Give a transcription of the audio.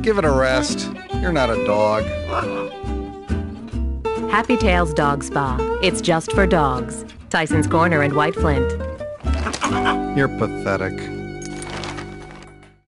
Give it a rest. You're not a dog. Happy Tails Dog Spa. It's just for dogs. Tyson's Corner and White Flint. You're pathetic.